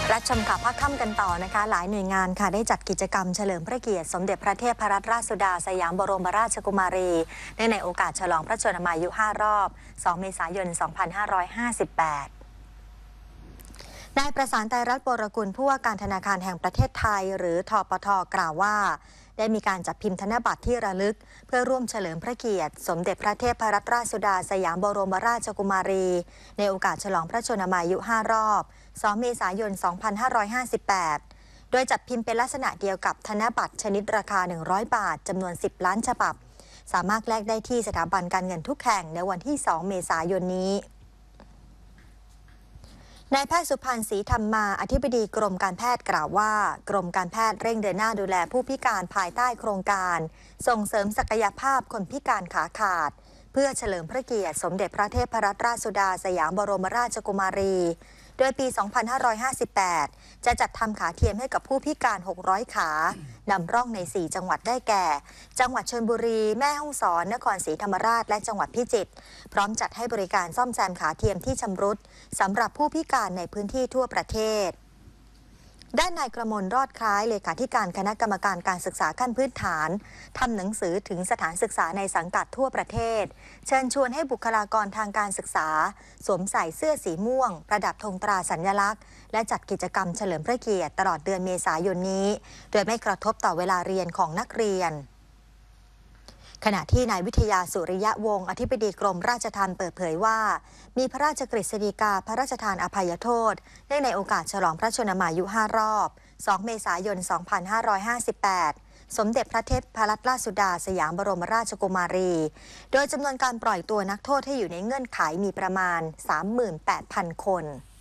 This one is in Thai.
รับชมข่าวภาคค่ำกันต่อนะคะหลายหน่วยงานค่ะได้จัดกิจกรรมเฉลิมพระเกียรติสมเด็จพระเทพรัตนราชสุดาสยามบรมราชกุมารีเนื่องในโอกาสฉลองพระชนมายุ 5 รอบ 2 เมษายน 2558 นายประสานไตรรัตน์ วรกุลผู้ว่าการธนาคารแห่งประเทศไทยหรือธปท.กล่าวว่าได้มีการจัดพิมพ์ธนบัตรที่ระลึกเพื่อร่วมเฉลิมพระเกียรติสมเด็จพระเทพรัตนราชสุดาสยามบรมราชกุมารีในโอกาสฉลองพระชนมายุ 5 รอบ 2 เมษายน 2558 โดยจัดพิมพ์เป็นลักษณะเดียวกับธนบัตรชนิดราคา 100 บาทจำนวน 10 ล้านฉบับสามารถแลกได้ที่สถาบันการเงินทุกแห่งในวันที่ 2 เมษายนนี้นายแพทย์สุพันธ์ศรีธรรมาอธิบดีกรมการแพทย์กล่าวว่ากรมการแพทย์เร่งเดินหน้าดูแลผู้พิการภายใต้โครงการส่งเสริมศักยภาพคนพิการขาขาดเพื่อเฉลิมพระเกียรติสมเด็จพระเทพรัตนราชสุดาสยามบรมราชกุมารีโดยปี 2558 จะจัดทำขาเทียมให้กับผู้พิการ 600 ขานำร่องใน 4 จังหวัดได้แก่ จังหวัดชลบุรี แม่ฮ่องสอน นครศรีธรรมราช และจังหวัดพิจิตร พร้อมจัดให้บริการซ่อมแซมขาเทียมที่ชำรุดสำหรับผู้พิการในพื้นที่ทั่วประเทศด้านนายกระมวลรอดคล้ายเลขาธิการคณะกรรมการการศึกษาขั้นพื้นฐานทำหนังสือถึงสถานศึกษาในสังกัดทั่วประเทศเชิญชวนให้บุคลากรทางการศึกษาสวมใส่เสื้อสีม่วงประดับธงตราสัญลักษณ์และจัดกิจกรรมเฉลิมพระเกียรติตลอดเดือนเมษายนนี้โดยไม่กระทบต่อเวลาเรียนของนักเรียนขณะที่นายวิทยาสุริยะวงศ์อธิบดีกรมราชทัณฑ์เปิดเผยว่ามีพระราชกฤษฎีกาพระราชทานอภัยโทษเนื่องในโอกาสฉลองพระชนมายุ 5 รอบ 2 เมษายน 2558 สมเด็จพระเทพรัตนราชสุดาสยามบรมราชกุมารีโดยจำนวนการปล่อยตัวนักโทษให้อยู่ในเงื่อนไขมีประมาณ 38,000 คน